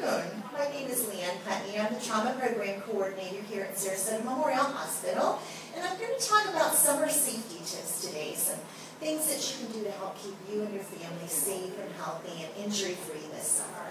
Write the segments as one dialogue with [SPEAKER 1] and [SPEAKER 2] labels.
[SPEAKER 1] afternoon. My name is Leanne Putney. I'm the Trauma Program Coordinator here at Sarasota Memorial Hospital, and I'm going to talk about summer safety tips today, some things that you can do to help keep you and your family safe and healthy and injury-free this summer.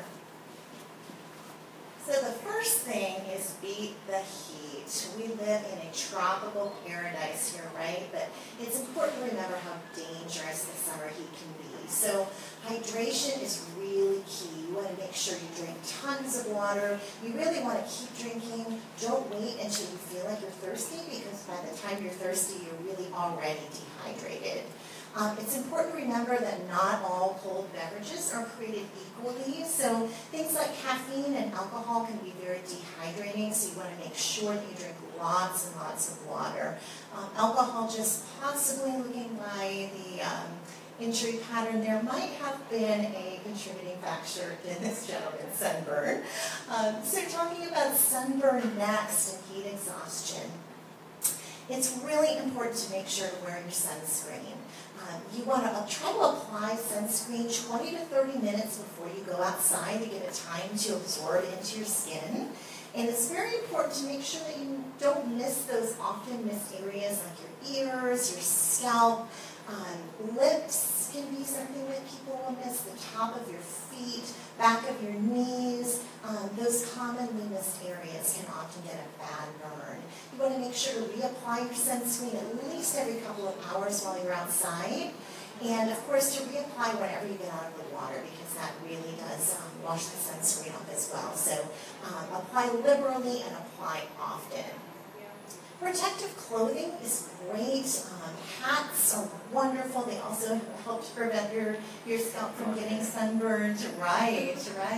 [SPEAKER 1] So the first thing is beat the heat. We live in a tropical paradise here, right? But it's important to remember how dangerous the summer heat can be. So hydration is really key. You want to make sure you drink tons of water. You really want to keep drinking. Don't wait until you feel like you're thirsty, because by the time you're thirsty, you're really already dehydrated. It's important to remember that not all cold beverages are created equally. So things like caffeine and alcohol can be very dehydrating, so you want to make sure that you drink lots and lots of water. Alcohol, just possibly looking by the injury pattern, there might have been a contributing factor in this gentleman's sunburn. So talking about sunburn next and heat exhaustion, it's really important to make sure to wear your sunscreen. You want to try to apply sunscreen 20 to 30 minutes before you go outside to give it time to absorb into your skin. And it's very important to make sure that you don't miss those often missed areas like your ears, your scalp, lips can be something that people will miss, the top of your feet, back of your knees. Those commonly missed areas can often get a bad burn. You want to make sure to reapply your sunscreen at least every couple of hours while you're outside. And of course to reapply whenever you get out of the water, because that really does wash the sunscreen off as well. So apply liberally and apply often. Protective clothing is great. Hats are wonderful. They also help to prevent your scalp from getting sunburned. Right.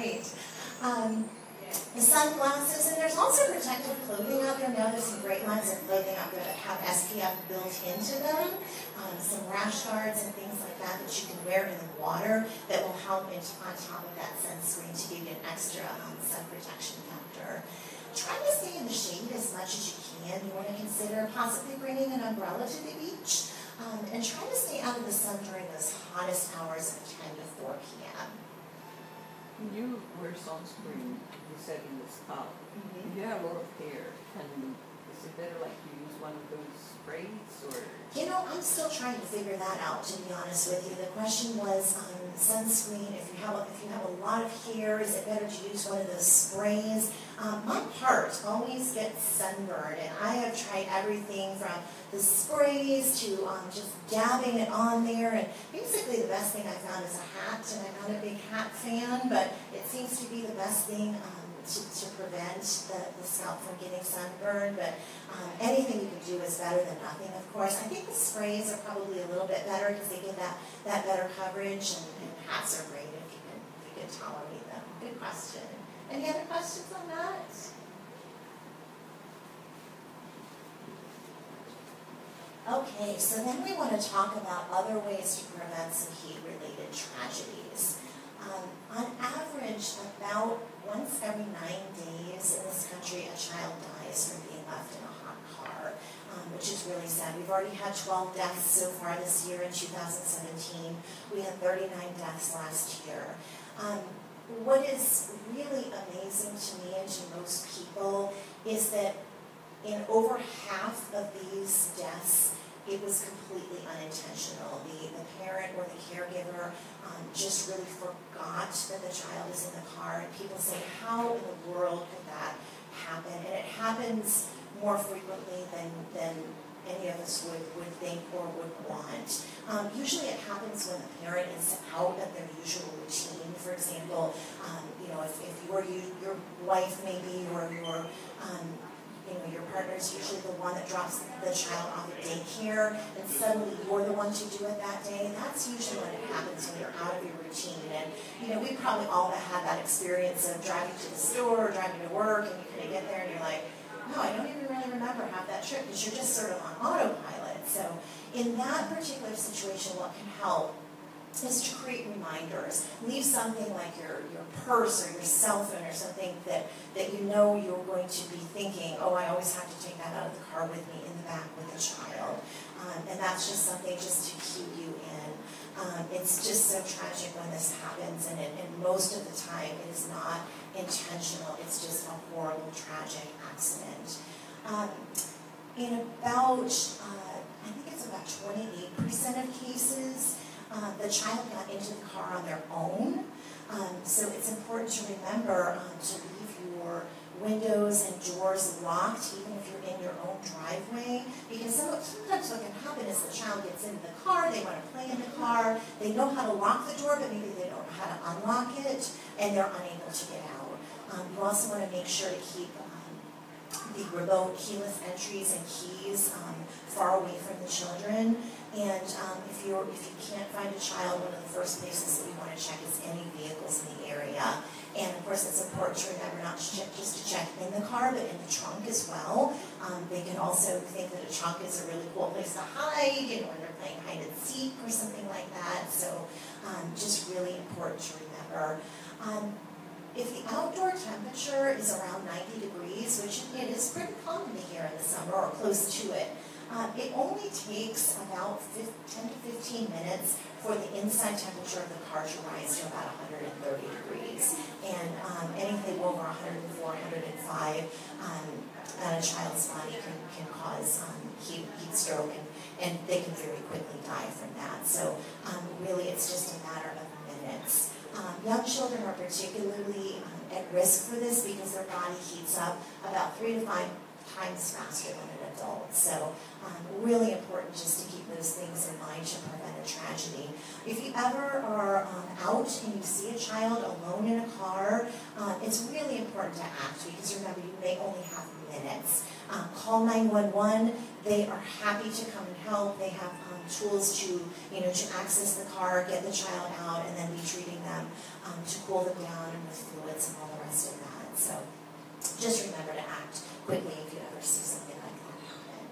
[SPEAKER 1] The sunglasses, and there's also protective clothing out there now. There's some great lines of clothing out there that have SPF built into them. Some rash guards and things like that that you can wear in the water that will help on top of that sunscreen to give you an extra sun protection factor. Try to stay in the shade as much as you can. You want to consider possibly bringing an umbrella to the beach, and try to stay out of the sun during those hottest hours of 10 to 4 p.m.
[SPEAKER 2] When you wear sunscreen, you said in this top, you have a lot of hair. Is it better like you use one of those sprays, or?
[SPEAKER 1] You know, I'm still trying to figure that out, to be honest with you. The question was sunscreen. If you have a lot of hair, is it better to use one of those sprays? My part always gets sunburned, and I have tried everything from the sprays to just dabbing it on there. And basically, the best thing I found is a hat, and I'm not a big hat fan, but it seems to be the best thing to prevent the scalp from getting sunburned. But anything you can do is better than nothing, of course. I think the sprays are probably a little bit better because they give that better coverage, and hats are great if you can tolerate them. Good question. Any other questions on that? Okay, so then we want to talk about other ways to prevent some heat-related tragedies. On average, about once every 9 days in this country, a child dies from being left in a hot car, which is really sad. We've already had 12 deaths so far this year in 2017. We had 39 deaths last year. What is really amazing to me and to most people is that in over half of these deaths, it was completely unintentional. The parent or the caregiver just really forgot that the child is in the car, and people say, how in the world could that happen? And it happens more frequently than any of us would think or would want. Usually it happens when the parent is out of their usual routine. For example, if your wife maybe, or your partner is usually the one that drops the child off at daycare, and suddenly you're the one to do it that day. That's usually when it happens, when you're out of your routine. And we probably all have had that experience of driving to the store or driving to work, and you kind of get there and you're like, no, I don't even really remember half that trip, because you're just sort of on autopilot. So in that particular situation, what can help is to create reminders. Leave something like your purse or your cell phone or something that you know you're going to be thinking, oh, I always have to take that out of the car with me in the back with the child. And that's just something just to keep you in It's just so tragic when this happens, and most of the time it is not intentional. It's just a horrible, tragic accident. In about, I think it's about 28% of cases, the child got into the car on their own. So it's important to remember to leave your windows and doors locked, even if you're in your own driveway, because sometimes what can happen is the child gets into the car, they want to play in the car, they know how to lock the door, but maybe they don't know how to unlock it, and they're unable to get out. You also want to make sure to keep the remote keyless entries and keys far away from the children. And if you can't find a child, one of the first places that we want to check is any vehicles in the area. And of course, it's important to remember not to check, just to check in the car, but in the trunk as well. They can also think that a trunk is a really cool place to hide, when they're playing hide and seek or something like that. So just really important to remember. If the outdoor temperature is around 90 degrees, which it is pretty common here in the summer or close to it, it only takes about 10 to 15 minutes for the inside temperature of the car to rise to about 130 degrees. And anything over 104, 105 on a child's body can cause heat stroke, and they can very quickly die from that. So really it's just a matter of minutes. Young children are particularly at risk for this because their body heats up about 3 to 5 times faster than an adult. So really important just to keep those things in mind to prevent a tragedy. If you ever are out and you see a child alone in a car, it's really important to act, because remember, you may only have minutes. Call 911. They are happy to come and help. They have tools to access the car, get the child out, and then be treating them to cool them down and with fluids and all the rest of that. So just remember to act quickly if you ever see something like that happen.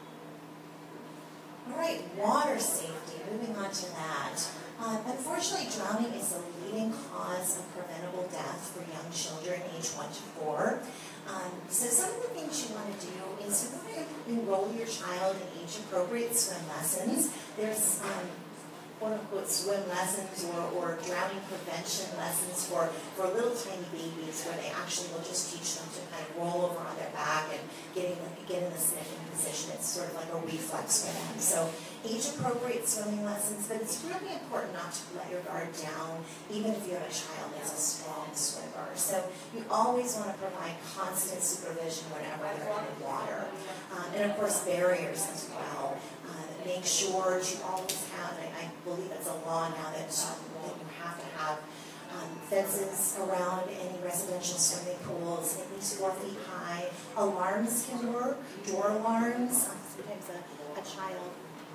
[SPEAKER 1] All right, water safety. Moving on to that. Unfortunately, drowning is the leading cause of preventable death for young children aged 1 to 4. So some of the things you want to do is you want to enroll your child in age-appropriate swim lessons. There's quote-unquote swim lessons or drowning prevention lessons for little tiny babies, where they actually will just teach them to kind of roll over on their back and get in the sniffing position. It's sort of like a reflex for them. So age-appropriate swimming lessons, but it's really important not to let your guard down, even if you have a child that's a strong swimmer. So you always want to provide constant supervision whenever they're in the water. And of course, barriers as well. Make sure to always have, I believe it's a law now that you have to have fences around any residential swimming pools, at least 4 feet high. Alarms can work, door alarms. Sometimes a child.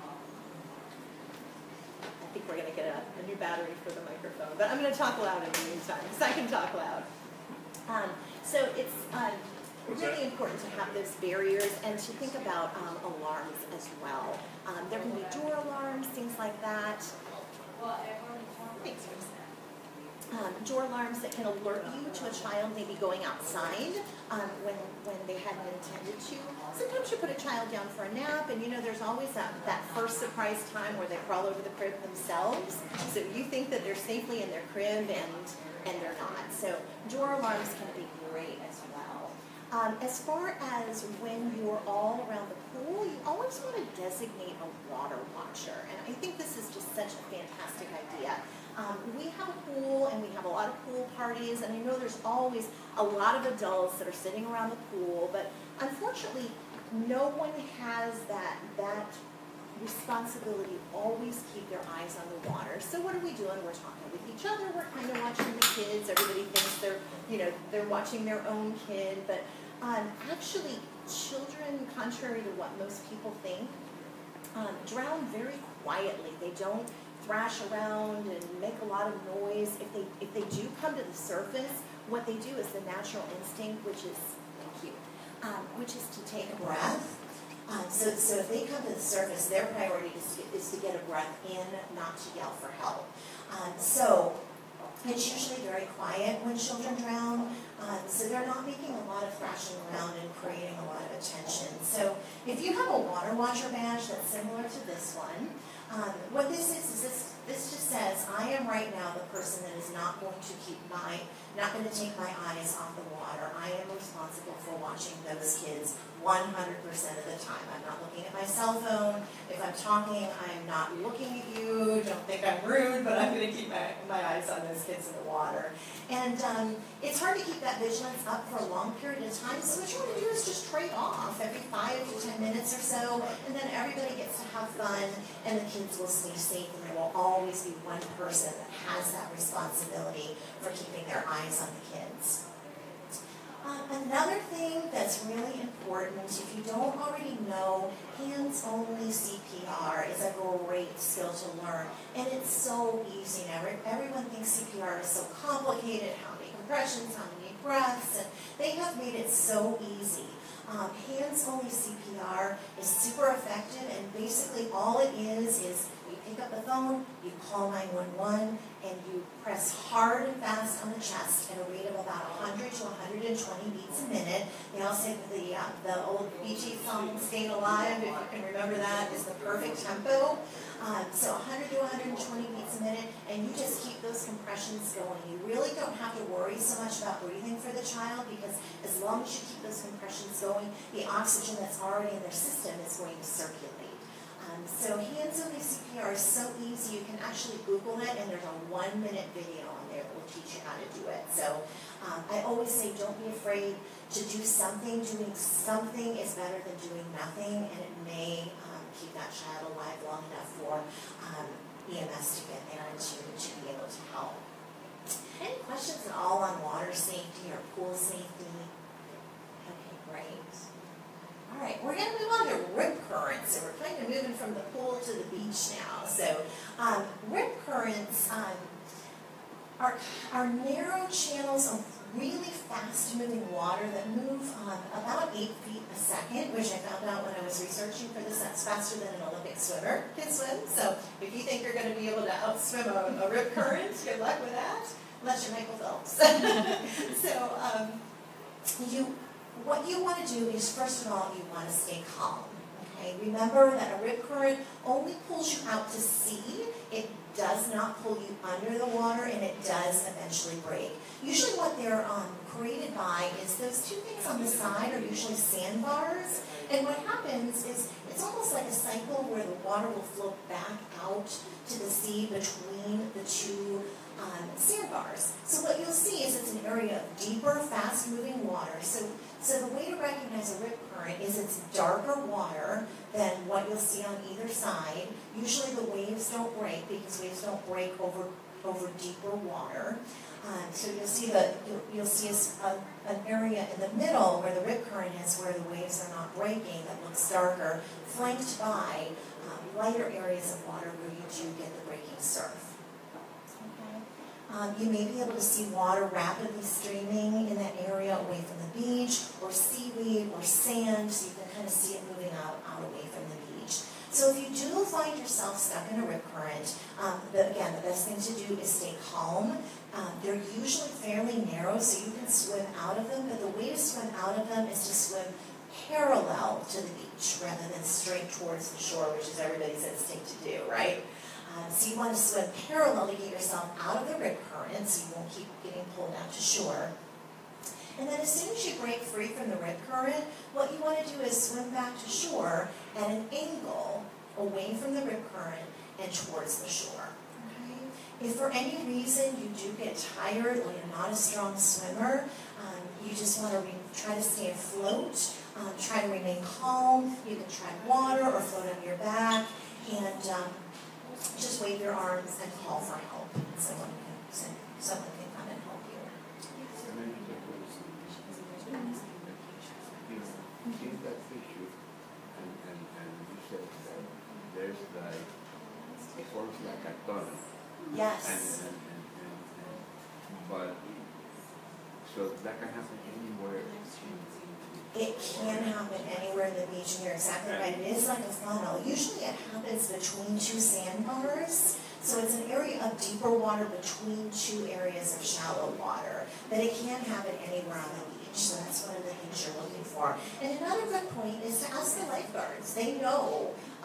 [SPEAKER 1] I think we're going to get a new battery for the microphone, but I'm going to talk loud in the meantime, because I can talk loud. So it's really important to have those barriers and to think about alarms as well. There can be door alarms, things like that. Thanks, door alarms that can alert you to a child maybe going outside when they hadn't intended to. Sometimes you put a child down for a nap, and there's always that first surprise time where they crawl over the crib themselves. So you think that they're safely in their crib, and they're not. So door alarms can be great as well. As far as when you're all around the pool, you always want to designate a water watcher. And I think this is just such a fantastic idea. We have a pool, and we have a lot of pool parties, and I know there's always a lot of adults that are sitting around the pool, but unfortunately, no one has that responsibility to always keep their eyes on the water. So what are we doing? We're talking with each other, we're kind of watching the kids. Everybody thinks they're watching their own kid, but actually children, contrary to what most people think, drown very quietly. They don't thrash around and make a lot of noise. If they do come to the surface, what they do is the natural instinct, which is to take a breath. So if they come to the surface, their priority is to get a breath in, not to yell for help. So it's usually very quiet when children drown, so they're not making a lot of thrashing around and creating a lot of attention. So if you have a water watcher badge that's similar to this one, What this is this just says, I am right now the person that is not going to not going to take my eyes off the water. I am responsible for watching those kids 100% of the time. I'm not looking at my cell phone. If I'm talking, I'm not looking at you. Don't think I'm rude, but I'm going to keep my eyes on those kids in the water. And it's hard to keep that vigilance up for a long period of time, so what you want to do is just trade off every 5 to 10 minutes or so, and then everybody gets to have fun, and the kids will stay safe, and there will always be one person that has that responsibility for keeping their eyes on the kids. Another thing that's really important, if you don't already know, hands-only CPR is a great skill to learn, and it's so easy now. Everyone thinks CPR is so complicated, how many compressions, how many breaths, and they have made it so easy. Hands-only CPR is super effective, and basically all it is you pick up the phone, you call 911, and you press hard and fast on the chest at a rate of about 100 to 120 beats a minute. They all say that the old Bee Gees song, Staying Alive, if you can remember that, is the perfect tempo. So 100 to 120 beats a minute, and you just keep those compressions going. You really don't have to worry so much about breathing for the child, because as long as you keep those compressions going, the oxygen that's already in their system is going to circulate. So hands-only CPR is so easy. You can actually Google it, and there's a 1-minute video on there that will teach you how to do it. So I always say, don't be afraid to do something. Doing something is better than doing nothing, and it may keep that child alive long enough for EMS to get there and to be able to help. Any questions at all on water safety or pool safety? Okay, great. All right, we're going to move on to rip currents. So we're kind of moving from the pool to the beach now. So rip currents are narrow channels of really fast-moving water that move about 8 feet a second, which I found out when I was researching for this. That's faster than an Olympic swimmer can swim. So if you think you're going to be able to outswim a rip current, good luck with that, unless you're Michael Phelps. So what you want to do is, first of all, you want to stay calm. Okay? Remember that a rip current only pulls you out to sea. It does not pull you under the water, and it does eventually break. Usually what they're created by is those two things on the side are usually sandbars. And what happens is it's almost like a cycle where the water will flow back out to the sea between the two sandbars. So what you'll see is it's an area of deeper, fast-moving water. So the way to recognize a rip current is it's darker water than what you'll see on either side. Usually the waves don't break, because waves don't break over deeper water. So you'll see an area in the middle where the rip current is, where the waves are not breaking, that looks darker, flanked by lighter areas of water where you do get the breaking surf. You may be able to see water rapidly streaming in that area away from the beach, or seaweed, or sand, so you can kind of see it moving out away from the beach. So if you do find yourself stuck in a rip current, again, the best thing to do is stay calm. They're usually fairly narrow, so you can swim out of them, but the way to swim out of them is to swim parallel to the beach rather than straight towards the shore, which is everybody's instinct to do, right? So you want to swim parallel to get yourself out of the rip current, so you won't keep getting pulled out to shore. And then as soon as you break free from the rip current, what you want to do is swim back to shore at an angle away from the rip current and towards the shore. Okay? If for any reason you do get tired or you're not a strong swimmer, you just want to try to stay afloat, try to remain calm. You can try water or float on your back, and just wave your arms and call for help. Someone can come and help you.
[SPEAKER 3] In that issue, and you said that there's like, it forms like a tunnel.
[SPEAKER 1] Yes.
[SPEAKER 3] But, so that can happen anywhere.
[SPEAKER 1] It can happen anywhere in the beach, and you're exactly right. It is like a funnel. Usually it happens between two sandbars, so it's an area of deeper water between two areas of shallow water. But it can happen anywhere on the beach, so that's one of the things you're looking for. And another good point is to ask the lifeguards. They know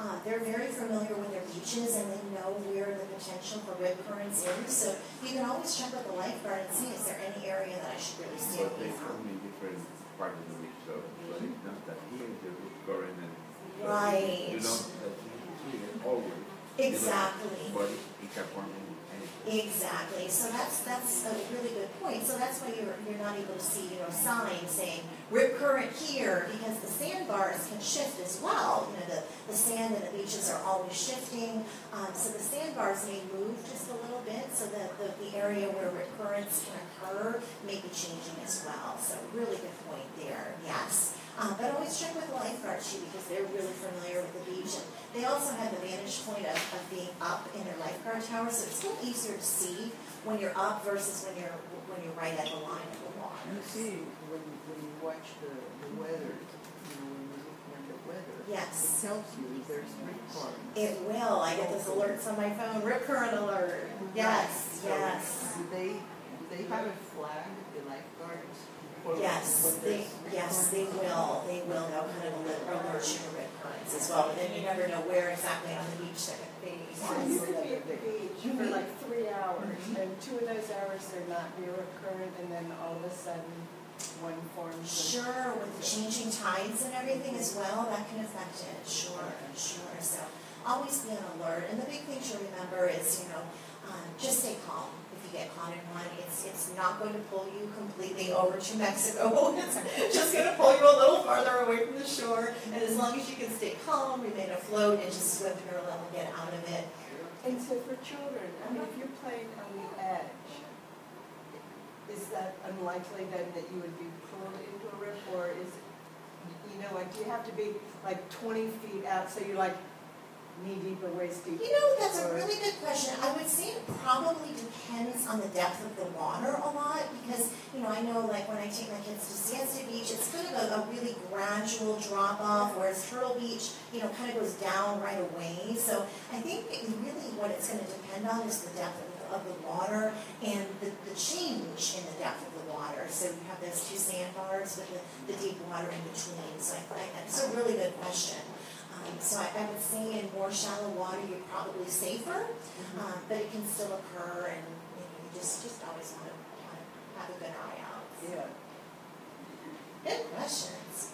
[SPEAKER 1] they're very familiar with their beaches and they know where the potential for rip currents is. So you can always check with the lifeguard and see, is there any area that I should really stay
[SPEAKER 3] But
[SPEAKER 1] away
[SPEAKER 3] they
[SPEAKER 1] from?
[SPEAKER 3] come in different parts of the beach, so it's not that here is the root current and
[SPEAKER 1] Right.
[SPEAKER 3] you know that you see it always.
[SPEAKER 1] Exactly.
[SPEAKER 3] But it can form anything.
[SPEAKER 1] Exactly. So that's a really good point. So that's why you're not able to see, signs saying rip current here, because the sandbars can shift as well. The sand and the beaches are always shifting. So the sandbars may move just a little bit so that the area where rip currents can occur may be changing as well. So really good point there. Yes. But always check with the lifeguard too, because they're really familiar with the beach. And they also have the vantage point of being up in their lifeguard tower, so it's a little easier to see when you're up versus when you're right at the line of the water.
[SPEAKER 2] You see, when you watch the weather, when you're looking at the weather,
[SPEAKER 1] Yes.
[SPEAKER 2] it tells you there's rip currents.
[SPEAKER 1] It will. I get those alerts on my phone. Rip current alert. Yes,
[SPEAKER 2] So
[SPEAKER 1] yes.
[SPEAKER 2] Do they have a flag, the lifeguards?
[SPEAKER 1] Yes, they will. They'll kind of alert you to rip currents as well. But then you never know where exactly on the beach they're going to be.
[SPEAKER 4] So you could be at the beach for like 3 hours, and 2 of those hours they're not near a current, and then all of a sudden one forms.
[SPEAKER 1] Sure, with the changing tides and everything as well, that can affect it. Sure. So always be on alert. And the big thing to remember is, just stay calm. If you get caught in one, it's not going to pull you completely over to Mexico. It's just going to pull you a little farther away from the shore. And as long as you can stay calm, remain afloat, and just swim parallel and get out of it.
[SPEAKER 4] And so for children, I mean, if you're playing on the edge, is that unlikely then that you would be pulled into a rip, or is it, like, do you have to be like 20 feet out so you're like knee deep or waist deep?
[SPEAKER 1] That's a really good question. I would say it probably depends on the depth of the water a lot, because, I know like when I take my kids to Siesta Beach, it's kind of a really gradual drop off, whereas Turtle Beach, kind of goes down right away. So I think really what it's going to depend on is the depth of the water and the change in the depth of the water. So you have those two sandbars with the deep water in between. So I think that's a really good question. So I would say in more shallow water you're probably safer, but it can still occur, and you just always want to have a good eye out.
[SPEAKER 4] Yeah.
[SPEAKER 1] Good questions.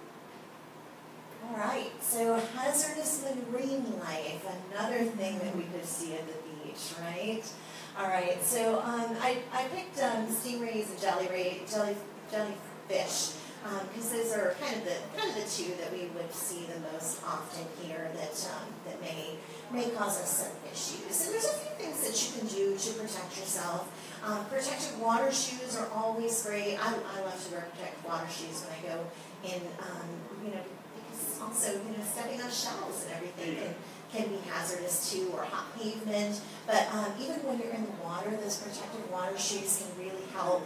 [SPEAKER 1] All right, so hazardous marine life, another thing that we could see at the beach, right? All right, so I picked stingrays and jellyfish. Because those are kind of the two that we would see the most often here that may cause us some issues. And there's a few things that you can do to protect yourself. Protective water shoes are always great. I love to wear protective water shoes when I go in, because also stepping on shells and everything can be hazardous too, or hot pavement. But even when you're in the water, those protective water shoes can really help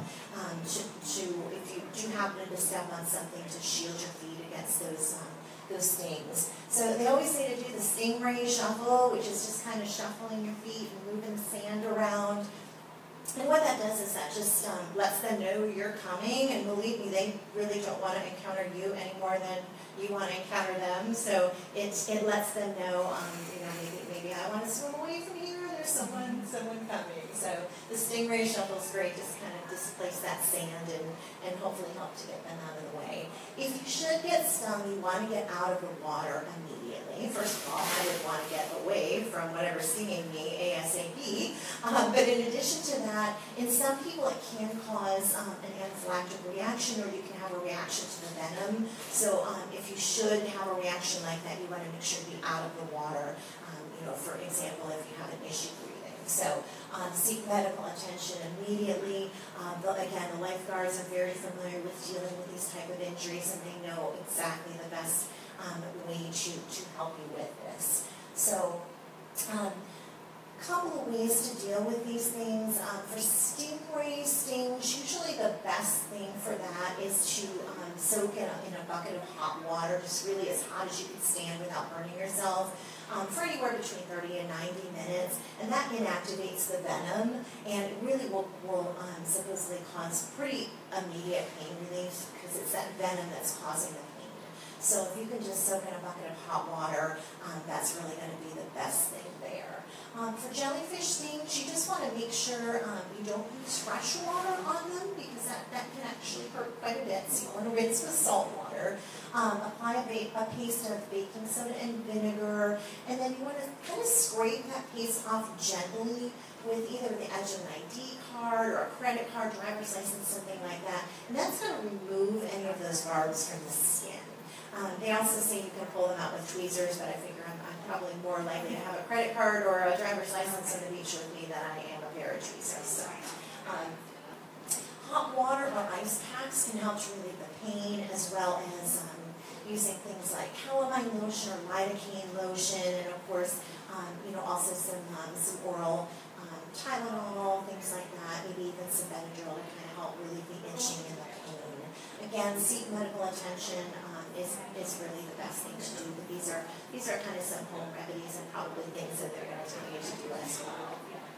[SPEAKER 1] to if you do happen to step on something, to shield your feet against those stings. So they always say to do the stingray shuffle, which is just kind of shuffling your feet and moving the sand around. And what that does is that just lets them know you're coming, and believe me, they really don't want to encounter you any more than you want to encounter them. So it lets them know, maybe I want to swim away from here. There's someone coming. So the stingray shuffle is great, just kind of displace that sand and hopefully help to get them out of the way. If you should get stung, you want to get out of the water immediately. First of all, I would want to get away from whatever's stinging me ASAP. But in addition to that, in some people it can cause an anaphylactic reaction, or you can have a reaction to the venom. So if you should have a reaction like that, you want to make sure to be out of the water. For example, if you have an issue breathing. So seek medical attention immediately. Again, the lifeguards are very familiar with dealing with these type of injuries, and they know exactly the best way to help you with this. So couple of ways to deal with these things. For stingray stings, usually the best thing for that is to soak in a bucket of hot water, just really as hot as you can stand without burning yourself, for anywhere between 30 and 90 minutes, and that inactivates the venom, and it really will supposedly cause pretty immediate pain relief, because it's that venom that's causing the pain. So if you can just soak in a bucket of hot water, that for jellyfish stings, you just want to make sure you don't use fresh water on them because that can actually hurt quite a bit. So you want to rinse with salt water. Apply a paste of baking soda and vinegar, and then you want to kind of scrape that paste off gently with either the edge of an ID card or a credit card, driver's license, something like that. And that's going to remove any of those barbs from the skin. They also say you can pull them out with tweezers, but I figure I'm probably more likely to have a credit card or a driver's license on the beach with me than I am a pair of tweezers. So, hot water or ice packs can help to relieve the pain, as well as using things like calamine lotion or lidocaine lotion, and of course, also some oral Tylenol, things like that, maybe even some Benadryl to kind of help relieve the itching and the pain. Again, seek medical attention is really the best thing to do, but these are kind of some home remedies and probably things that they're going to tell you to do as well.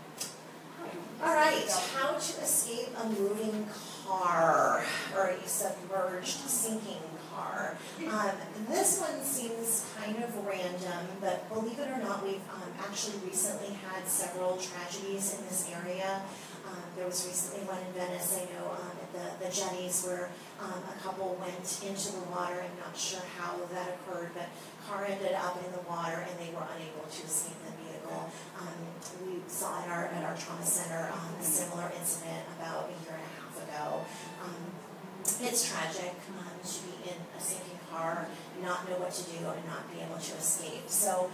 [SPEAKER 1] All right, how to escape a moving car or a submerged, sinking car. This one seems kind of random, but believe it or not, we've actually recently had several tragedies in this area. There was recently one in Venice, I know, at the jetties where a couple went into the water. I'm not sure how that occurred, but car ended up in the water and they were unable to escape the vehicle. We saw at our trauma center a similar incident about a year and a half ago. It's tragic to be in a sinking car, not know what to do, and not be able to escape. So,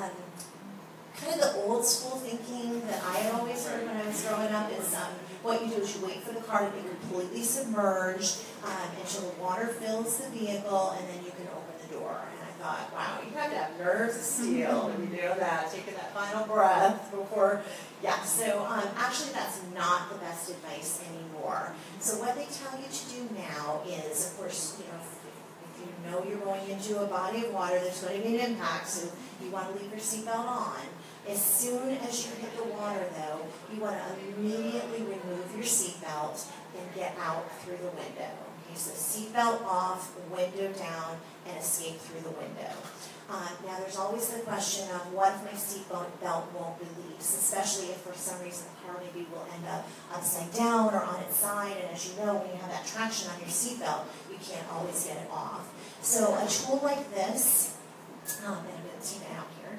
[SPEAKER 1] kind of the old school thinking that I had always heard when I was growing up is what you do is you wait for the car to be completely submerged until the water fills the vehicle, and then you can open the door. And I thought, wow, you have to have nerves of steel when you do that, taking that final breath before. Yeah, so actually that's not the best advice anymore. So what they tell you to do now is, of course, if you know you're going into a body of water, there's going to be an impact, so you want to leave your seatbelt on. As soon as you hit the water, though, you want to immediately remove your seatbelt and get out through the window. Okay, so seatbelt off, window down, and escape through the window. Now, there's always the question of what if my seatbelt won't release, especially if for some reason the car maybe will end up upside down or on its side. And as you know, when you have that traction on your seatbelt, you can't always get it off. So a tool like this, and I'm going to take it out here.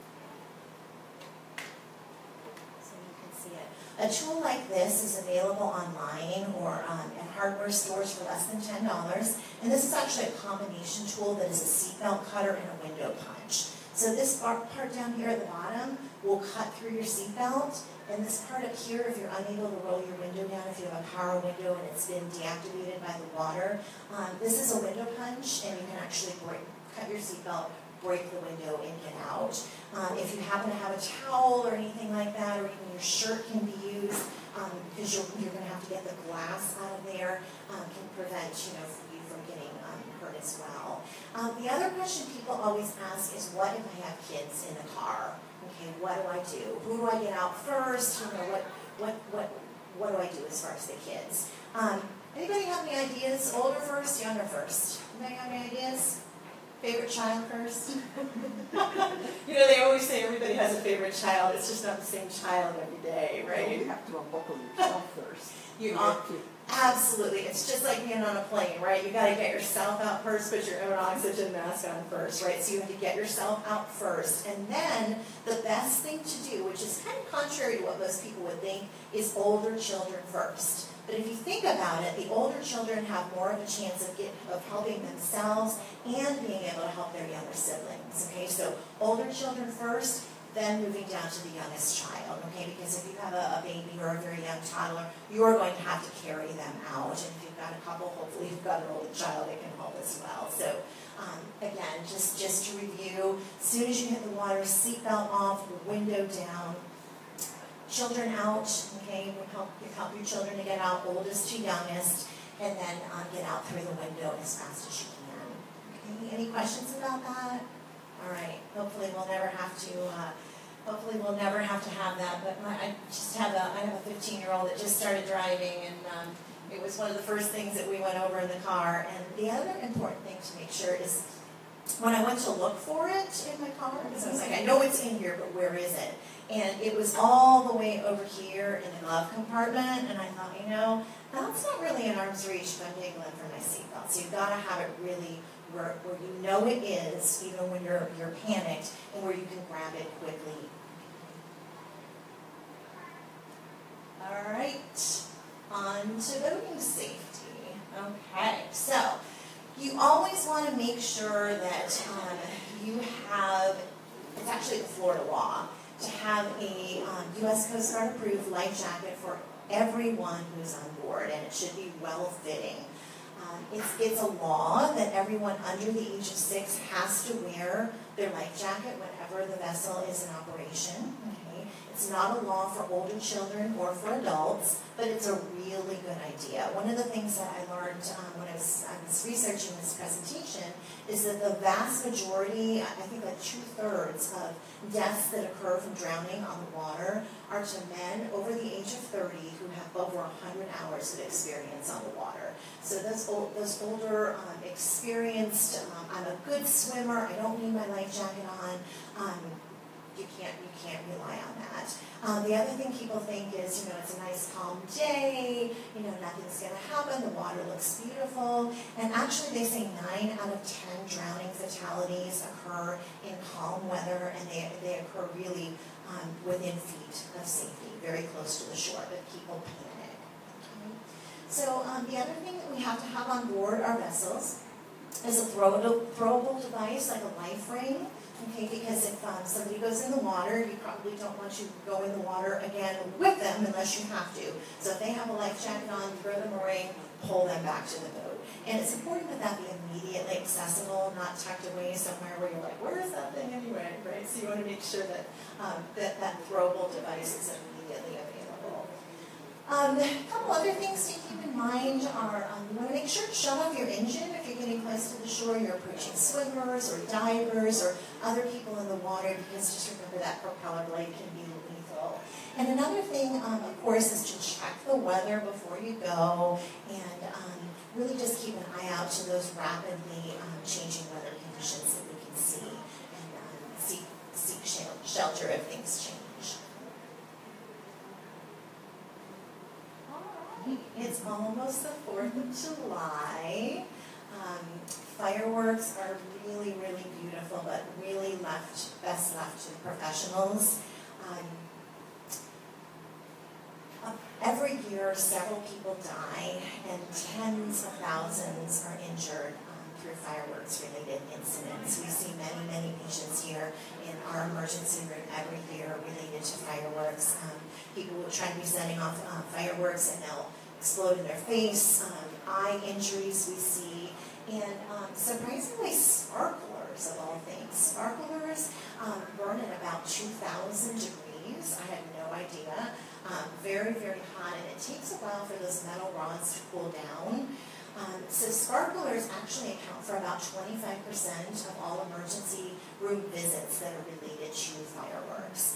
[SPEAKER 1] A tool like this is available online or at hardware stores for less than $10. And this is actually a combination tool that is a seatbelt cutter and a window punch. So this part down here at the bottom will cut through your seatbelt. And this part up here, if you're unable to roll your window down, if you have a power window and it's been deactivated by the water, this is a window punch, and you can actually cut your seatbelt, break the window, and get out. If you happen to have a towel or anything like that, or even your shirt can be used, because you're going to have to get the glass out of there, can prevent you from getting hurt as well. The other question people always ask is, what if I have kids in the car? Okay, what do I do? Who do I get out first? What do I do as far as the kids? Anybody have any ideas? Older first, younger first? Anybody have any ideas? Favorite child first? They always say everybody has a favorite child. It's just not the same child every day, right?
[SPEAKER 2] You have to unbuckle yourself first.
[SPEAKER 1] Absolutely. It's just like being on a plane, right? You got to get yourself out first, put your own oxygen mask on first, right? So you have to get yourself out first. And then the best thing to do, which is kind of contrary to what most people would think, is older children first. But if you think about it, the older children have more of a chance of helping themselves and being able to help their younger siblings. Okay, so older children first, then moving down to the youngest child. Okay, because if you have a baby or a very young toddler, you are going to have to carry them out. And if you've got a couple, hopefully you've got an older child that can help as well. So again, just to review, as soon as you hit the water, seatbelt off, window down. Children out, okay, help your children to get out, oldest to youngest, and then get out through the window as fast as you can. Okay, any questions about that? All right, hopefully we'll never have to have that, but I have a 15-year-old that just started driving, and it was one of the first things that we went over in the car. And the other important thing to make sure is when I went to look for it in my car, because I was like, I know it's in here, but where is it? And it was all the way over here in the glove compartment, and I thought, you know, that's not really an arm's reach if I'm dangling from my seatbelt. So you've got to have it really where you know it is, even when you're panicked, and where you can grab it quickly. All right, on to boating safety. Okay, so you always want to make sure that you have, it's actually the Florida law, to have a U.S. Coast Guard approved life jacket for everyone who's on board, and it should be well fitting. It's a law that everyone under the age of 6 has to wear their life jacket whenever the vessel is in operation. Okay? It's not a law for older children or for adults, but it's a really good idea. One of the things that I learned when I was researching this presentation is that the vast majority, I think like 2/3 of deaths that occur from drowning on the water are to men over the age of 30 who have over 100 hours of experience on the water. So those older, experienced, I'm a good swimmer, I don't need my life jacket on, you can't rely on that. The other thing people think is, it's a nice calm day, nothing's going to happen, the water looks beautiful, and actually they say 9 out of 10 drowning fatalities occur in calm weather, and they occur really within feet of safety, very close to the shore, but people panic. Okay? So the other thing that we have to have on board our vessels is a throwable device like a life ring. Okay, because if somebody goes in the water, you probably don't want you to go in the water again with them unless you have to. So if they have a life jacket on, throw them a ring, pull them back to the boat. And it's important that that be immediately accessible, not tucked away somewhere where you're like, where is that thing anyway, right? So you want to make sure that that throwable device is immediately available. A couple other things to keep in mind are you want to make sure to shut off your engine if you're getting close to the shore, you're approaching swimmers or divers or other people in the water, because just remember that propeller blade can be lethal. And another thing, of course, is to check the weather before you go, and really just keep an eye out to those rapidly changing weather conditions that we can see, and seek shelter if things change. It's almost the 4th of July. Fireworks are really, really beautiful, but really best left to professionals. Every year, several people die, and tens of thousands are injured through fireworks-related incidents. We see many, many patients here in our emergency room every year related to fireworks. People will try to be setting off fireworks and they'll explode in their face, eye injuries we see, and surprisingly sparklers of all things. Sparklers burn at about 2,000 degrees. I had no idea. Very, very hot, and it takes a while for those metal rods to cool down. So sparklers actually account for about 25% of all emergency room visits that are related to fireworks.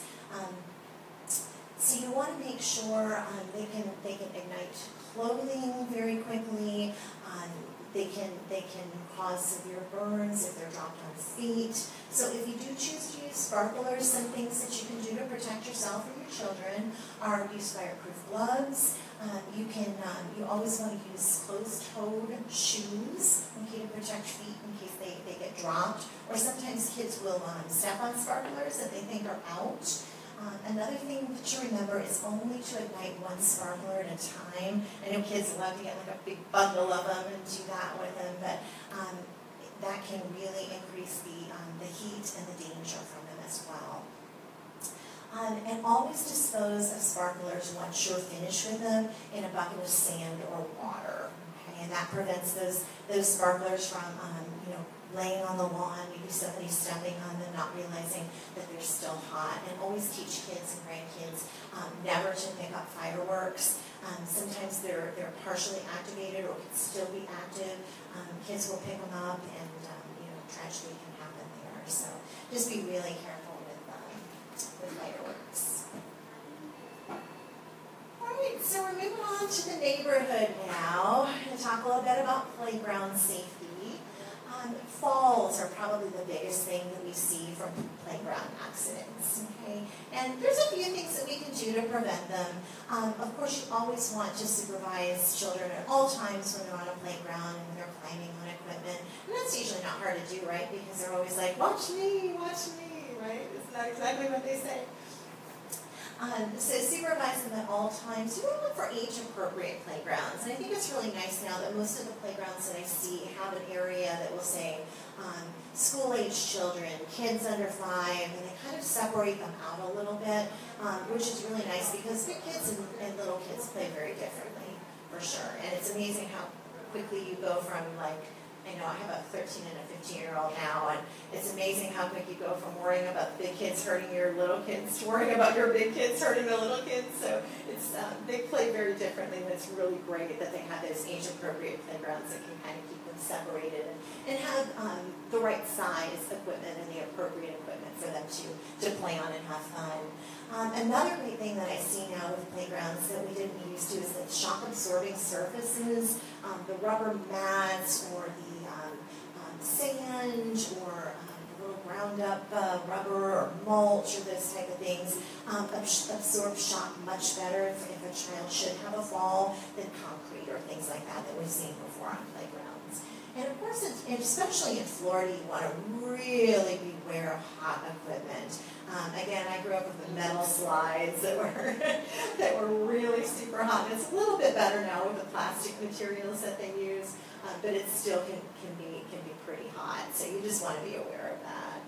[SPEAKER 1] So you want to make sure they can ignite clothing very quickly. They can cause severe burns if they're dropped on feet. So if you do choose to use sparklers, some things that you can do to protect yourself or your children are use fireproof gloves. You always want to use closed-toed shoes, okay, to protect feet in case they get dropped. Or sometimes kids will step on sparklers that they think are out. Another thing to remember is only to ignite one sparkler at a time. I know kids love to get like a big bundle of them and do that with them, but that can really increase the heat and the danger from them as well. And always dispose of sparklers once you're finished with them in a bucket of sand or water. Okay? And that prevents those sparklers from laying on the lawn, maybe somebody stepping on them, not realizing that they're still hot. And always teach kids and grandkids never to pick up fireworks. Sometimes they're partially activated or can still be active. Kids will pick them up, and tragedy can happen there. So just be really careful with fireworks. All right, so we're moving on to the neighborhood now to talk a little bit about playground safety. Falls are probably the biggest thing that we see from playground accidents, okay? And there's a few things that we can do to prevent them. Of course, you always want to supervise children at all times when they're on a playground and when they're climbing on equipment. And that's usually not hard to do, right? Because they're always like, watch me, right? It's not exactly what they say. So supervise them at all times. You want to look for age-appropriate playgrounds. And I think it's really nice now that most of the playgrounds that I see have an area that will say school-age children, kids under 5, and they kind of separate them out a little bit, which is really nice because big kids and little kids play very differently, for sure. And it's amazing how quickly you go from, like, I know I have a 13 and a 15-year-old now, and it's amazing how quick you go from worrying about big kids hurting your little kids to worrying about your big kids hurting the little kids. So it's they play very differently, and it's really great that they have those age-appropriate playgrounds that can kind of keep them separated and have the right size equipment and the appropriate equipment for them to play on and have fun. Another great thing that I see now with playgrounds that we didn't used to is the shock-absorbing surfaces, the rubber mats or the sand or a little ground up rubber or mulch or those type of things absorb shock much better if a child should have a fall than concrete or things like that we've seen before on playgrounds. And of course, especially in Florida, you want to really beware of hot equipment. Again, I grew up with the metal slides that were really super hot. And it's a little bit better now with the plastic materials that they use, but it still can be pretty hot. So you just want to be aware of that.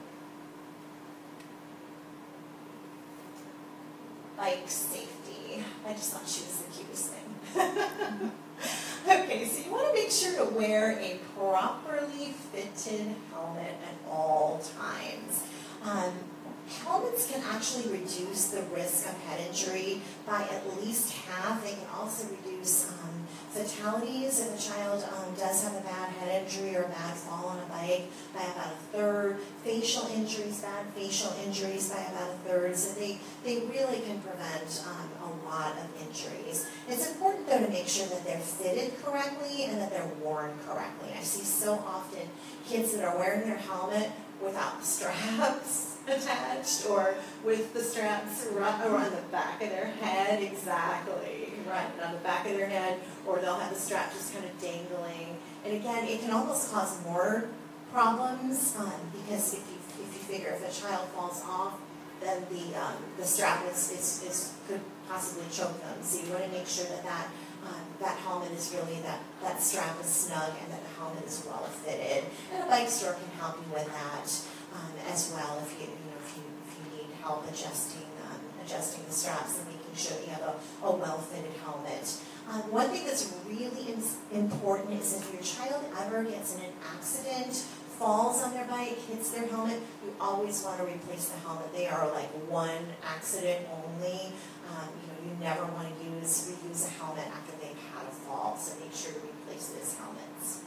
[SPEAKER 1] Bike safety. I just thought she was the cutest thing. Okay, so you want to make sure to wear a properly fitted helmet at all times. Helmets can actually reduce the risk of head injury by at least half. They can also reduce fatalities if a child does have a bad head injury or a bad fall on a bike by about a third. Facial injuries, bad facial injuries by about a third. So they really can prevent a lot of injuries. It's important though to make sure that they're fitted correctly and that they're worn correctly. I see so often kids that are wearing their helmet without straps attached or with the straps right on the back of their head, exactly, right on the back of their head, or they'll have the strap just kind of dangling. And again, it can almost cause more problems because if you figure if a child falls off, then the strap could possibly choke them. So you want to make sure that helmet is really, that strap is snug and that the helmet is well fitted. And a bike store can help you with that as well if you need help adjusting the straps and making sure that you have a well-fitted helmet. One thing that's really important is if your child ever gets in an accident, falls on their bike, hits their helmet, you always want to replace the helmet. They are like one accident only. You never want to reuse a helmet after they've had a fall, so make sure to replace those helmets.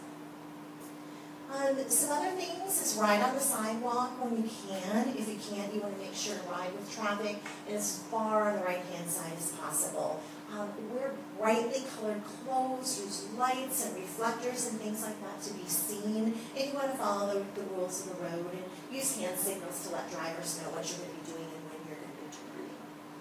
[SPEAKER 1] Some other things is ride on the sidewalk when you can. If you can't, you want to make sure to ride with traffic as far on the right-hand side as possible. Wear brightly colored clothes, use lights and reflectors and things like that to be seen. And you want to follow the rules of the road and use hand signals to let drivers know what you're going to be doing and when you're going to be turning.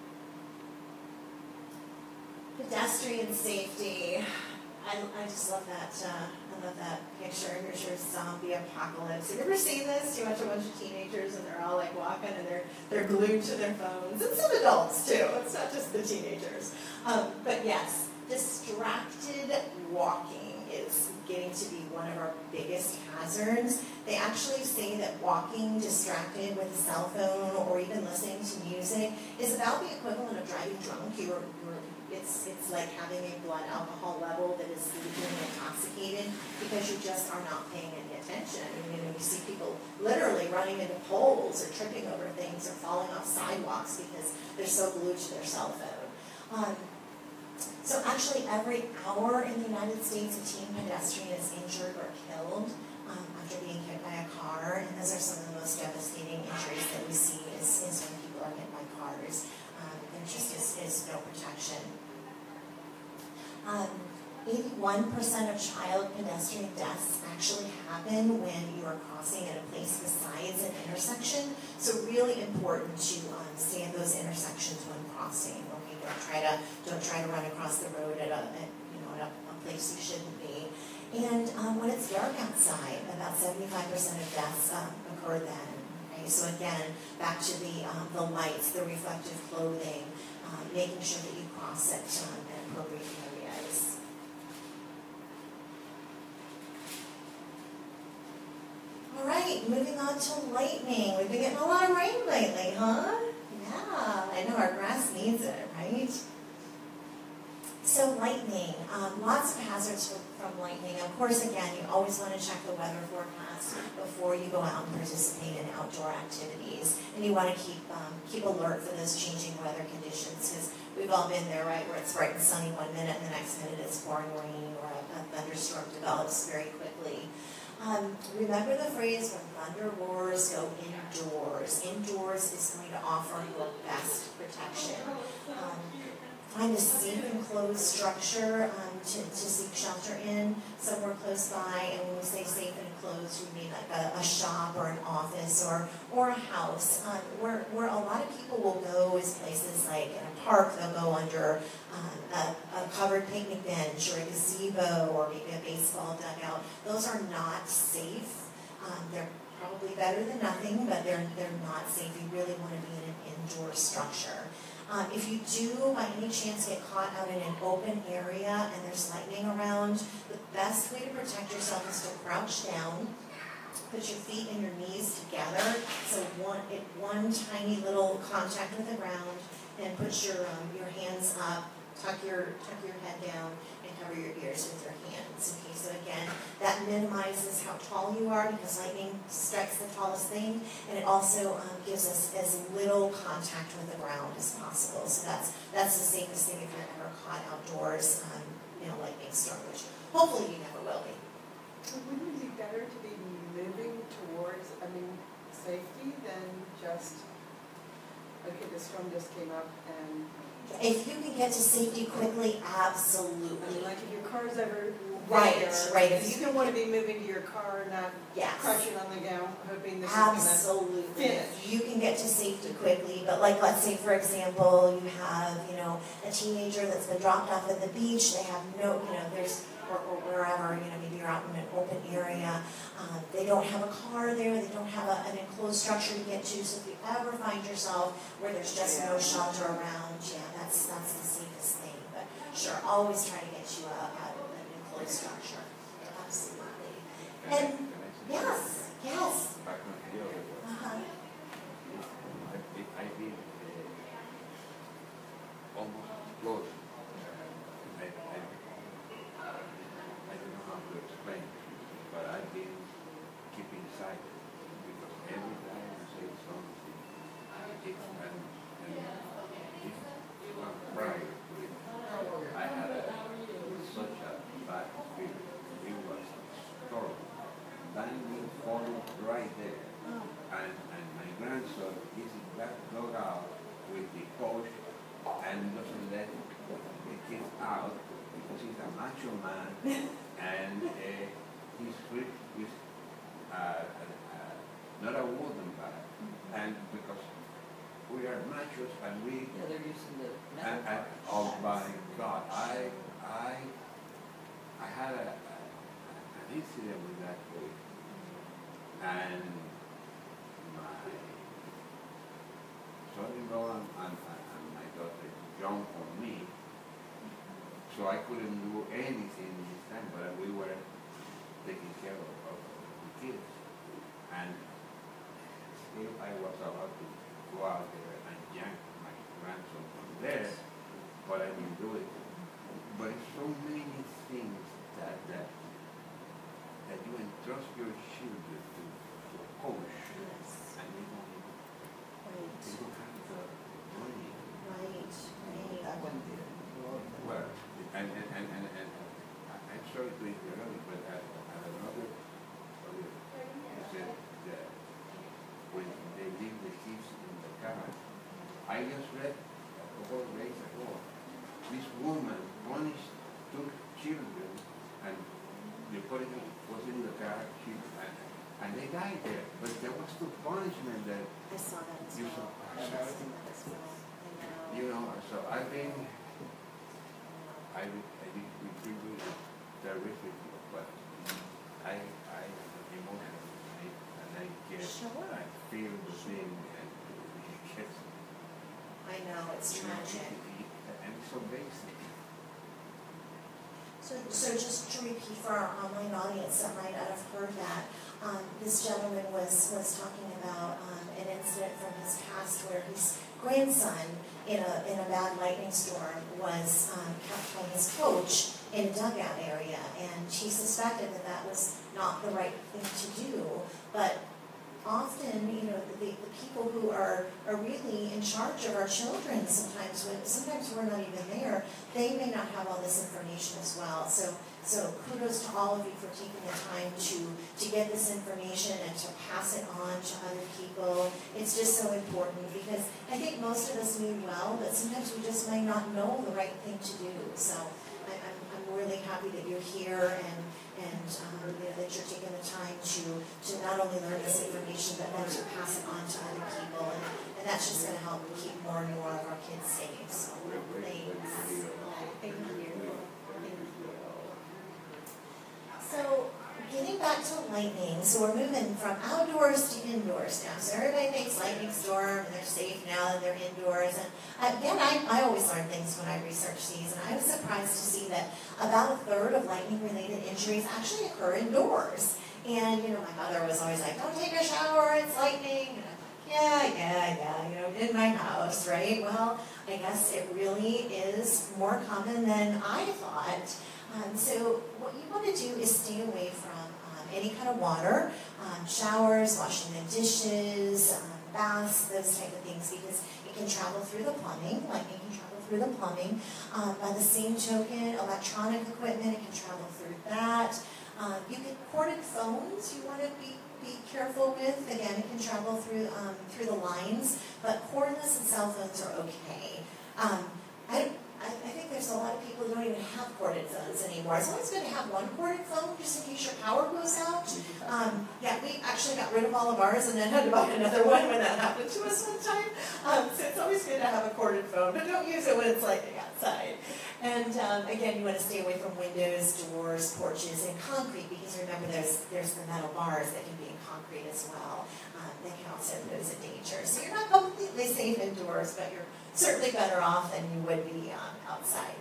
[SPEAKER 1] Pedestrian safety. I just love that. I love that picture. Here's your zombie apocalypse. Have you ever seen this? You watch a bunch of teenagers and they're all like walking and they're glued to their phones, and some adults too. It's not just the teenagers. But yes, distracted walking is getting to be one of our biggest hazards. They actually say that walking distracted with a cell phone or even listening to music is about the equivalent of driving drunk. It's like having a blood alcohol level that is legally intoxicated because you just are not paying any attention. I mean, you see people literally running into poles or tripping over things or falling off sidewalks because they're so glued to their cell phone. So actually every hour in the United States, a teen pedestrian is injured or killed after being hit by a car. And those are some of the most devastating injuries that we see is when people are hit by cars. There just is no protection. 81% of child pedestrian deaths actually happen when you are crossing at a place besides an intersection. So really important to stay at those intersections when crossing. Okay, don't try to run across the road at a place you shouldn't be. And when it's dark outside, about 75% of deaths occur then. Okay, so again, back to the lights, the reflective clothing, making sure that you cross at appropriate areas. All right, moving on to lightning. We've been getting a lot of rain lately, huh? Yeah, I know our grass needs it, right? So lightning, lots of hazards from lightning. Of course, again, you always want to check the weather forecast before you go out and participate in outdoor activities. And you want to keep alert for those changing weather conditions, because we've all been there, right, where it's bright and sunny one minute and the next minute it's pouring rain or a thunderstorm develops very quickly. Remember the phrase, when thunder roars, go indoors. Indoors is going to offer your best protection. Find a safe enclosed structure to seek shelter in, somewhere close by. And when we say safe and enclosed, we mean like a shop or an office or a house. Where a lot of people will go is places like in a park. They'll go under a covered picnic bench or a gazebo or maybe a baseball dugout. Those are not safe. They're probably better than nothing, but they're not safe. You really want to be in an indoor structure. If you do, by any chance, get caught out in an open area and there's lightning around, the best way to protect yourself is to crouch down, put your feet and your knees together, so one tiny little contact with the ground, and put your hands up, tuck your head down, and cover your ears with your hands. Okay, so again, that minimizes how tall you are, because lightning strikes the tallest thing, and it also gives us as little contact with the ground as possible. So that's the safest thing if you're ever caught outdoors in a lightning storm, which hopefully you never will be.
[SPEAKER 4] Wouldn't it be better to be moving towards, safety than just, okay, the storm just came up and...
[SPEAKER 1] If you can get to safety quickly, absolutely.
[SPEAKER 4] Like if your car's ever
[SPEAKER 1] right.
[SPEAKER 4] If you don't want to be moving to your car, not crouching on the ground, hoping this is going to finish.
[SPEAKER 1] You can get to safety quickly, but like let's say for example, you have a teenager that's been dropped off at the beach. They have no, there's or wherever, maybe you're out in an open area. They don't have a car there. They don't have an enclosed structure to get to. So if you ever find yourself where there's just no shelter around, that's the safest thing. But sure, always try to get you an enclosed structure. Absolutely. And yes.
[SPEAKER 3] Back on the other one. I've been almost close. I don't know how to explain, but I've been keeping silent because every time I say something, it's prior to it, I had such a bad feeling. It was a storm. Lightning followed right there. And my grandson is in that dugout with the coach and doesn't let the kids out because he's a macho man and he's free with not a wooden bat. And because we are machos and we
[SPEAKER 2] they're using the
[SPEAKER 3] oh my God, I had an incident with that boy, and my son-in-law and my daughter jumped on me, so I couldn't do anything this time, but we were taking care of the kids, and still I was about to go out there and yank my grandson from there, but I didn't do it. But so many things that you entrust your children to a coach, and they don't have the money.
[SPEAKER 1] Right.
[SPEAKER 2] that one did.
[SPEAKER 3] Well, and I'm sorry to interrupt, but at another, you said that when they leave the kids in the car, I just read a couple of days ago, this woman took children, and you put it in the car, and they died there. But there was no punishment that
[SPEAKER 1] I saw that as
[SPEAKER 3] you
[SPEAKER 1] well.
[SPEAKER 3] saw.
[SPEAKER 1] I saw that as well. I know.
[SPEAKER 3] You know, so I think I did really terrific, but I am emotional, and I get,
[SPEAKER 1] Sure.
[SPEAKER 3] I feel the thing, and it gets,
[SPEAKER 1] I know, it's
[SPEAKER 3] you know,
[SPEAKER 1] tragic.
[SPEAKER 3] and it's so basic.
[SPEAKER 1] So just to repeat for our online audience that might not have heard that, this gentleman was talking about an incident from his past where his grandson in a bad lightning storm was kept by his coach in a dugout area, and he suspected that that was not the right thing to do, but often, you know, the people who are really in charge of our children sometimes we're not even there, they may not have all this information as well. So kudos to all of you for taking the time to get this information and to pass it on to other people. It's just so important because I think most of us mean well, but sometimes we just might not know the right thing to do. So I'm really happy that you're here and you know, that you're taking the time to not only learn this information, but then to pass it on to other people. And that's just going to help keep more and more of our kids safe. So thanks. Thank you. So getting back to lightning, so we're moving from outdoors to indoors now. So everybody thinks lightning storm and they're safe now that they're indoors. And again, I always learn things when I research these, and I was surprised to see that about a third of lightning-related injuries actually occur indoors. And, you know, my mother was always like, don't take a shower, it's lightning. And I'm like, yeah, you know, in my house, right? Well, I guess it really is more common than I thought. So what you want to do is stay away from any kind of water, showers, washing the dishes, baths, those type of things, because it can travel through the plumbing, lightning can travel through the plumbing. By the same token, electronic equipment, it can travel through that. You can corded phones, you want to be careful with. Again, it can travel through the lines, but cordless and cell phones are okay. I think there's a lot of people who don't even have corded phones anymore. It's always good to have one corded phone just in case your power goes out. Yeah, we actually got rid of all of ours and then had to buy another one when that happened to us one time. So it's always good to have a corded phone, but don't use it when it's lightning outside. And again, you want to stay away from windows, doors, porches, and concrete, because remember there's the metal bars that can be in concrete as well. They can also pose a danger. So you're not completely safe indoors, but you're certainly better off than you would be outside.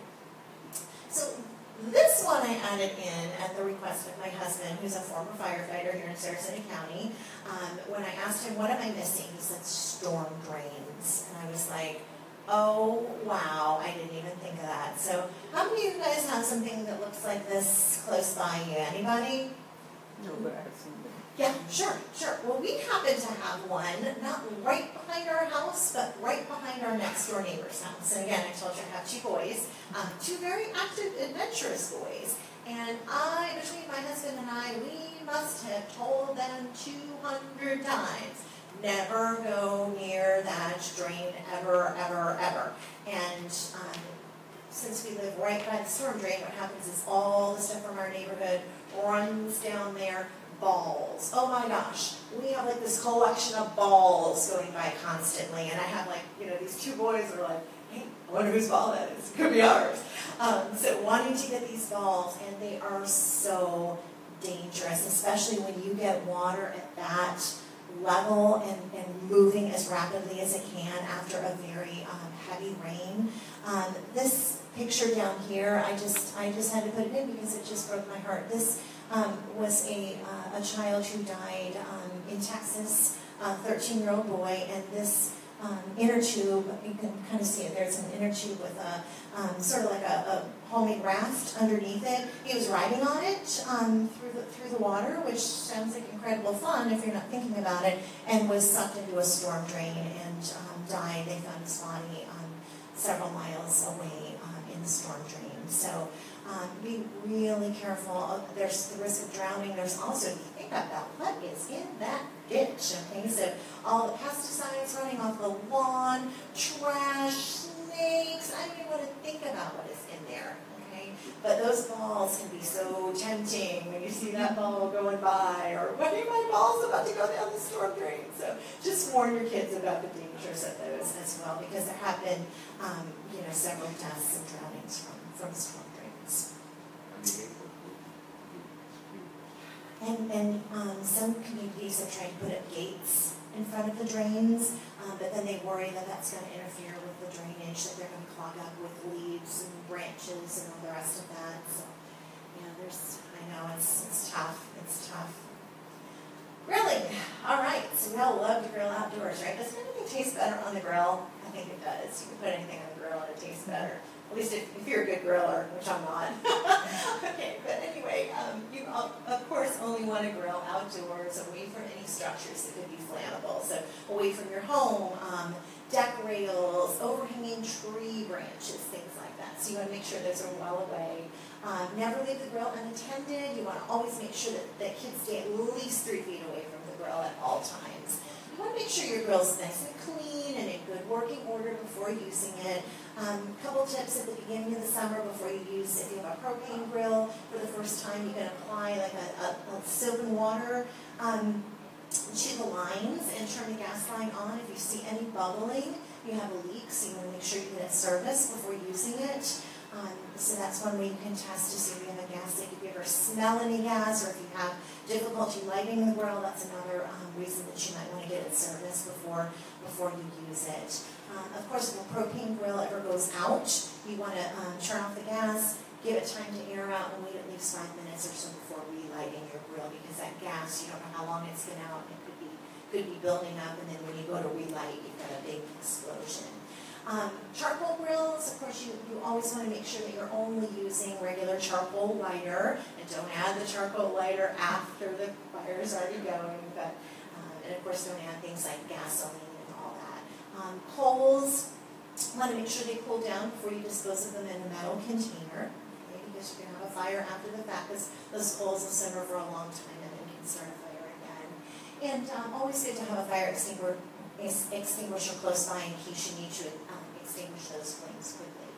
[SPEAKER 1] So this one I added in at the request of my husband, who's a former firefighter here in Sarasota County. When I asked him, what am I missing? He said, storm drains. And I was like, oh, wow, I didn't even think of that. So how many of you guys have something that looks like this close by you? Anybody?
[SPEAKER 2] No, but I've seen them.
[SPEAKER 1] Yeah, sure. Well, we happen to have one, not right behind our house, but right behind our next door neighbor's house. And again, I told you I have two boys, two very active, adventurous boys. And between my husband and I, we must have told them 200 times, never go near that drain ever, ever, ever. And since we live right by the storm drain, what happens is all the stuff from our neighborhood runs down there. Balls. Oh my gosh. We have like this collection of balls going by constantly. And I have like, you know, these two boys are like, hey, I wonder whose ball that is. It could be ours. So wanting to get these balls, and they are so dangerous, especially when you get water at that level and moving as rapidly as it can after a very heavy rain. This picture down here, I just had to put it in because it just broke my heart. This was a child who died in Texas, a 13-year-old boy, and this inner tube, you can kind of see it, there's an inner tube with a sort of like a homemade raft underneath it. He was riding on it through the water, which sounds like incredible fun if you're not thinking about it, and was sucked into a storm drain and died. They found his body several miles away in the storm drain. So be really careful. There's the risk of drowning. There's also, if you think about what is in that ditch, okay? So all the pesticides running off the lawn, trash, snakes. I don't even want to think about what is in there, okay? But those balls can be so tempting when you see that ball going by, or when my ball's about to go down the storm drain. So just warn your kids about the dangers of those as well, because there have been, several deaths and drownings from storm drains. And some communities have tried to put up gates in front of the drains, but then they worry that that's going to interfere with the drainage, that they're going to clog up with leaves and branches and all the rest of that. So, I know it's tough. It's tough. Grilling. All right. So we all love to grill outdoors, right? Doesn't anything taste better on the grill? I think it does. You can put anything on the grill and it tastes better. At least if you're a good griller, which I'm not. Okay, but anyway, you of course only want to grill outdoors, away from any structures that could be flammable. So away from your home, deck rails, overhanging tree branches, things like that. So you want to make sure those are well away. Never leave the grill unattended. You want to always make sure that kids stay at least 3 feet away from the grill at all times. You want to make sure your grill's nice and clean and in good working order before using it. Couple tips at the beginning of the summer before you use, if you have a propane grill for the first time, you can apply like a soap and water to the lines and turn the gas line on. If you see any bubbling, you have a leak, so you want to make sure you get it serviced before using it. So that's one way you can test to see if you have a gas leak. If you ever smell any gas, or if you have difficulty lighting the grill, that's another reason that you might want to get it serviced before you use it. Of course, if a propane grill ever goes out, you want to turn off the gas, give it time to air out, and wait at least 5 minutes or so before relighting your grill, because that gas, you don't know how long it's been out, and it could be building up, and then when you go to relight, you've got a big explosion. Charcoal grills, of course, you always want to make sure that you're only using regular charcoal lighter, and don't add the charcoal lighter after the fire's already going, but, and of course don't add things like gasoline and all that. Coals, you want to make sure they cool down before you dispose of them in a metal container, okay, because you can have a fire after the fact, because those coals will simmer for a long time and then you can start a fire again. And always good to have a fire extinguisher close by in case you need to extinguish those flames quickly.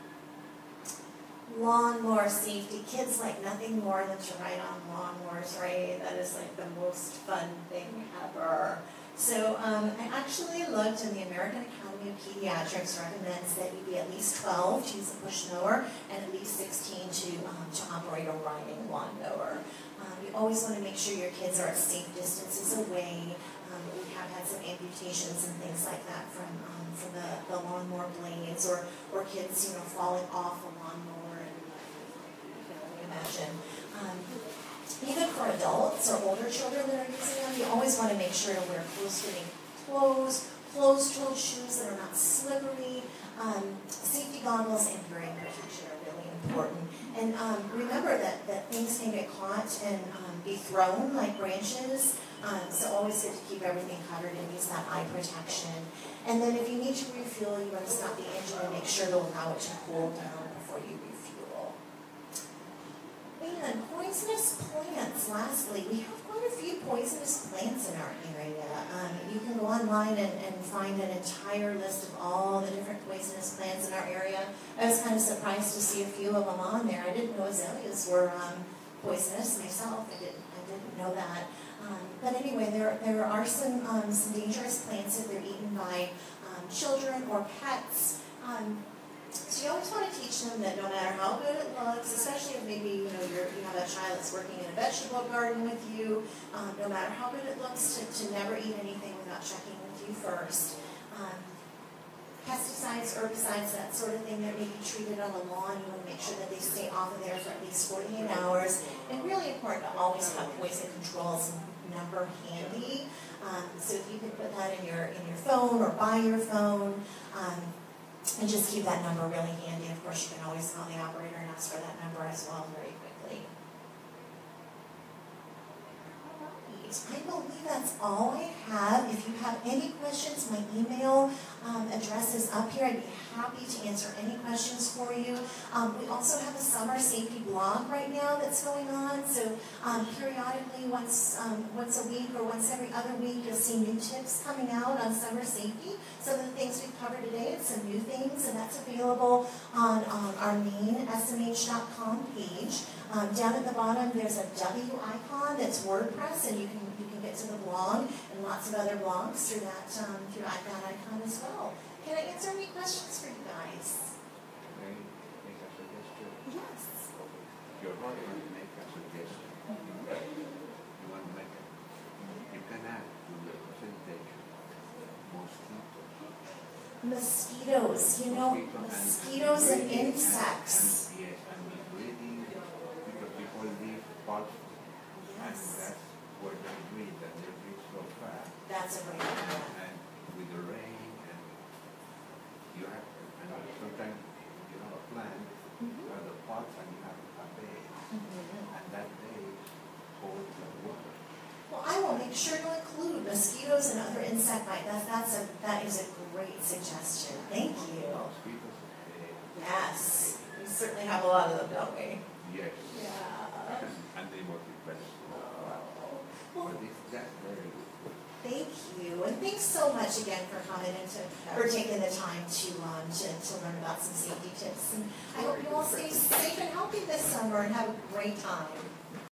[SPEAKER 1] Lawnmower safety. Kids like nothing more than to ride on lawnmowers, right? That is like the most fun thing ever. So I actually looked, and the American Academy of Pediatrics recommends that you be at least 12 to use a push mower and at least 16 to operate a riding lawnmower. You always want to make sure your kids are at safe distances away. We have had some amputations and things like that from the lawnmower blades, or kids falling off a lawnmower, and you imagine. Even for adults or older children that are using them, you always want to make sure to wear close-fitting clothes, closed-toed shoes that are not slippery. Safety goggles and hearing protection are really important. And remember that things can get caught and be thrown like branches. So always good to keep everything covered and use that eye protection. And then if you need to refuel, you want to stop the engine and make sure to allow it to cool down before you refuel. And poisonous plants, lastly. We have quite a few poisonous plants in our area. You can go online and find an entire list of all the different poisonous plants in our area. I was kind of surprised to see a few of them on there. I didn't know azaleas were poisonous myself. I didn't know that. But anyway, there are some dangerous plants if they're eaten by children or pets. So you always want to teach them that no matter how good it looks, especially if maybe you have a child that's working in a vegetable garden with you, no matter how good it looks, to never eat anything without checking with you first. Pesticides, herbicides, that sort of thing that may be treated on the lawn, you want to make sure that they stay off of there for at least 48 hours. And really important to always have poison controls number handy. So if you can put that in your phone or by your phone, and just keep that number really handy. Of course, you can always call the operator and ask for that number as well very quickly. I believe that's all I have. If you have any questions, my email address is up here. I'd be happy to answer any questions for you. We also have a summer safety blog right now that's going on. So periodically, once a week or once every other week, you'll see new tips coming out on summer safety. Some of the things we've covered today and some new things, and that's available on our main smh.com page. Down at the bottom, there's a W icon that's WordPress, and you can get to the blog and lots of other blogs through that icon as well. Can I answer any questions for you guys?
[SPEAKER 3] May I make a suggestion?
[SPEAKER 1] Yes.
[SPEAKER 3] You're not going to make a suggestion. You want to make it. You can add to the presentation mosquitoes.
[SPEAKER 1] Mosquitoes, mosquitoes and insects.
[SPEAKER 3] Yes, and breeding, because people live parts, and
[SPEAKER 1] Yes,
[SPEAKER 3] that's where they breed, and they breed so fast.
[SPEAKER 1] that's a great idea.
[SPEAKER 3] And with the rain, and you have, and sometimes you have a plant, you have the pots, and you have a bed, and that bed holds the water.
[SPEAKER 1] Well, I will make sure to include mosquitoes and other insect bites. That is a great suggestion. Thank you.
[SPEAKER 3] Mosquitoes,
[SPEAKER 1] Yes, we certainly have a lot of them, don't we?
[SPEAKER 3] yes,
[SPEAKER 1] Yeah.
[SPEAKER 3] and they multiply.
[SPEAKER 1] Well,
[SPEAKER 3] But that's very good.
[SPEAKER 1] thank you, and thanks so much again for coming and for taking the time to learn about some safety tips. And I hope you all stay safe and healthy this summer and have a great time.